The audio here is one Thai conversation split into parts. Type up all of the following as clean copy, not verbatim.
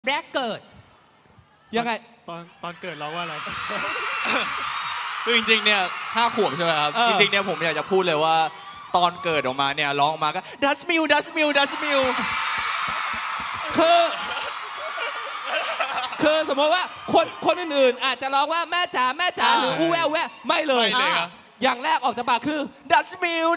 แรกเกิดยังไงตอนเกิดร้องว่าอะไรคือจริงๆเนี่ย5 ขวบใช่ไหมครับจริงๆเนี่ยผมอยากจะพูดเลยว่าตอนเกิดออกมาเนี่ยร้องออกมาก็ดัชมิลคือสมมติว่าคนอื่นๆอาจจะร้องว่าแม่จ๋าหรืออู้แววไม่เลยครับอย่างแรกออกจากปากคือดัชมิล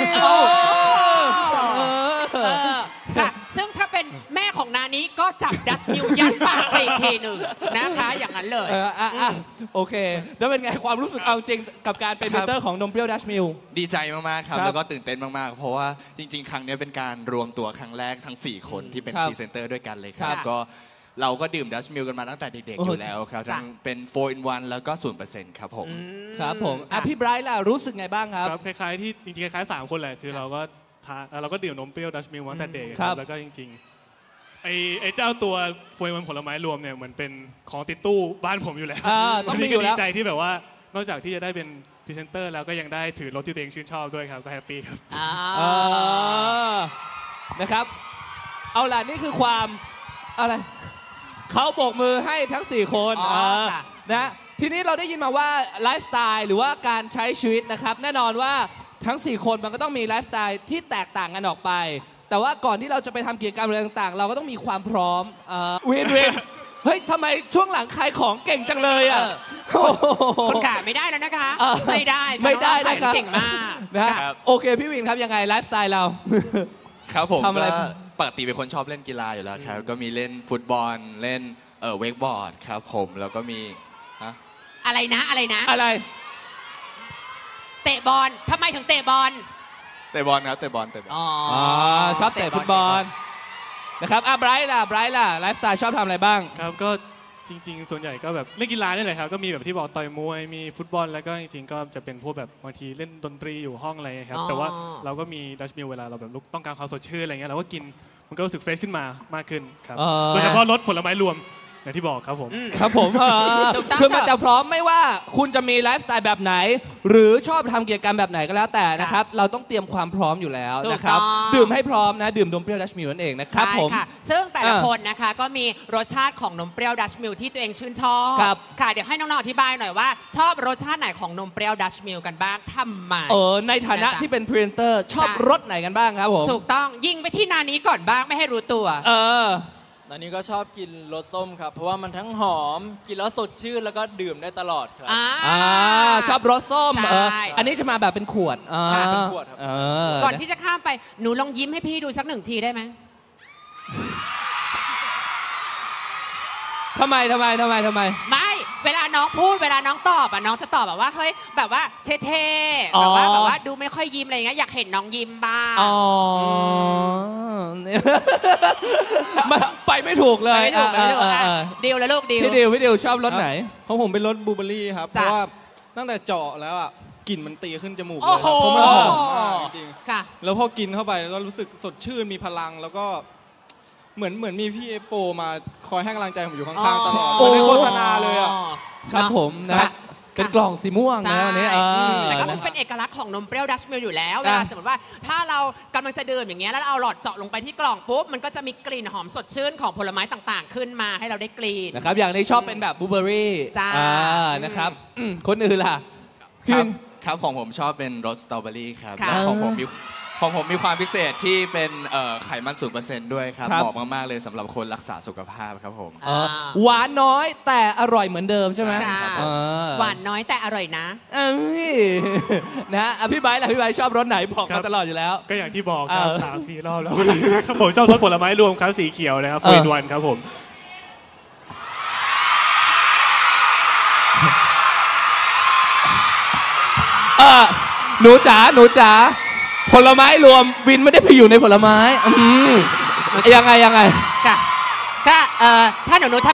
ค่ะซึ่งถ้าเป็นแม่ของนานี้ก็จับดัชมิลยัดปากไปอีกทีหนึ่งนะคะอย่างนั้นเลยโอเคแล้วเป็นไงความรู้สึกเอาจริงกับการเป็นเมนเตอร์ของนมเปรี้ยวดัชมิลดีใจมากๆครับแล้วก็ตื่นเต้นมากๆเพราะว่าจริงๆครั้งนี้เป็นการรวมตัวครั้งแรกทั้ง4 คนที่เป็นพรีเซนเตอร์ด้วยกันเลยครับก็เราก็ดื่มดัชมิลกันมาตั้งแต่เด็กๆอยู่แล้วครับทั้งเป็น4 in 1แล้วก็ 0% ครับผมพี่ไบรท์ล่ะรู้สึกไงบ้างครับคล้ายๆที่จริงๆคล้ายๆ3 คนแหละคือเราก็ดื่มนมเปรี้ยวดัชมิลมาตั้งแต่เด็กแล้วก็จริงๆไอ้เจ้าตัวโฟยมันผลไม้รวมเนี่ยเหมือนเป็นของติดตู้บ้านผมอยู่แล้วต้องมีอยู่แล้วดีใจที่แบบว่านอกจากที่จะได้เป็นพรีเซนเตอร์แล้วก็ยังได้ถือรถที่ตัวเองชื่นชอบด้วยครับก็แฮปปี้ครับนะครับเอาล่ะนี่คือความอะไรเขาโบกมือให้ทั้ง4 คนนะทีนี้เราได้ยินมาว่าไลฟ์สไตล์หรือว่าการใช้ชีวิตนะครับแน่นอนว่าทั้ง4 คนมันก็ต้องมีไลฟ์สไตล์ที่แตกต่างกันออกไปแต่ว่าก่อนที่เราจะไปทำกิจกรรมอะไรต่างๆเราก็ต้องมีความพร้อมวินเฮ้ยทำไมช่วงหลังขายของเก่งจังเลยอ่ะคนขายไม่ได้แล้วนะคะไม่ได้นะครับเก่งมากนะครับโอเคพี่วินครับยังไงไลฟ์สไตล์เราครับผมก็ปกติเป็นคนชอบเล่นกีฬาอยู่แล้วครับก็มีเล่นฟุตบอลเล่นเวกบอร์ดครับผมแล้วก็มีอะไรนะอะไรเตะบอลทำไมถึงเตะบอลครับเตะบอลชอบเตะฟุตบอลนะครับไบรท์ล่ะไลฟ์สไตล์ชอบทำอะไรบ้างครับก็จริงๆส่วนใหญ่ก็แบบเล่นกีฬานี่แหละครับก็มีแบบที่บอกต่อยมวยมีฟุตบอลแล้วก็จริงๆก็จะเป็นพวกแบบบางทีเล่นดนตรีอยู่ห้องอะไรครับแต่ว่าเราก็มีดัชมิลเวลาเราแบบต้องการความสดชื่นอะไรเงี้ยเราก็กินมันก็รู้สึกเฟรชขึ้นมามากขึ้นครับโดยเฉพาะรสผลไม้รวมอย่างที่บอกครับผมคือมันจะพร้อมไม่ว่าคุณจะมีไลฟ์สไตล์แบบไหนหรือชอบทำกิจกรรมแบบไหนก็แล้วแต่นะครับเราต้องเตรียมความพร้อมอยู่แล้วนะครับดื่มให้พร้อมนะดื่มนมเปรี้ยวดัชมิลนั่นเองนะครับผมซึ่งแต่ละคนนะคะก็มีรสชาติของนมเปรี้ยวดัชมิลที่ตัวเองชื่นชอบค่ะเดี๋ยวให้น้องๆอธิบายหน่อยว่าชอบรสชาติไหนของนมเปรี้ยวดัชมิลกันบ้างทำไมในฐานะที่เป็นพรีเซนเตอร์ชอบรสไหนกันบ้างครับผมถูกต้องยิงไปที่นานี้ก่อนบ้างไม่ให้รู้ตัวตอนนี้ก็ชอบกินรสส้มครับเพราะว่ามันทั้งหอมกินแล้วสดชื่นแล้วก็ดื่มได้ตลอดครับชอบรสส้มอันนี้จะมาแบบเป็นขวดเป็นขวดครับก่อนที่จะข้ามไปหนูลองยิ้มให้พี่ดูสัก1 ทีได้ไหมทำไมไม่เวลาน้องพูดเวลาน้องตอบน้องจะตอบแบบว่าเฮ้ยแบบว่าเท่ๆแบบว่าดูไม่ค่อยยิ้มอะไรอย่างเงี้ยอยากเห็นน้องยิ้มบ้างไปไม่ถูกเลยดิวแล้วลูกดิวพี่ดิวชอบรสไหนของผมเป็นรสบลูเบอร์รี่ครับเพราะว่าตั้งแต่เจาะแล้วกลิ่นมันตีขึ้นจมูกเลยครับเพราะมันหอมมากจริงๆแล้วพอกินเข้าไปก็รู้สึกสดชื่นมีพลังแล้วก็เหมือนมีพี่F4มาคอยให้กำลังใจผมอยู่ข้างๆตลอดในโฆษณาเลยครับผมนะเป็นกล่องสีม่วงนะวันนี้แต่ก็เป็นเอกลักษณ์ของนมเปรี้ยวดัชมิลอยู่แล้วเวลาสมมติว่าถ้าเรากำลังจะดื่มอย่างเงี้ยแล้วเอาหลอดเจาะลงไปที่กล่องปุ๊บมันก็จะมีกลิ่นหอมสดชื่นของผลไม้ต่างๆขึ้นมาให้เราได้กลิ่นนะครับอย่างนี้ชอบเป็นแบบบลูเบอร์รี่นะครับคนอื่นล่ะครับของผมชอบเป็นรสสตรอเบอรี่ครับและของผมมีความพิเศษที่เป็นไขมัน 0% ด้วยครับเหมาะมากๆเลยสำหรับคนรักษาสุขภาพครับผมหวานน้อยแต่อร่อยเหมือนเดิมใช่ไหมหวานน้อยแต่อร่อยนะนะพี่ไบร์ทล่ะพี่ไบร์ทชอบรสไหนบอกมาตลอดอยู่แล้วก็อย่างที่บอกครับ3-4 รอบแล้วครับผมชอบรสผลไม้รวมครับสีเขียวนะครับ4 in 1ครับผมหนูจ๋าผลไม้รวมวินไม่ได้ไปอยู่ในผลไม้ยังไงก็ถ้าหนู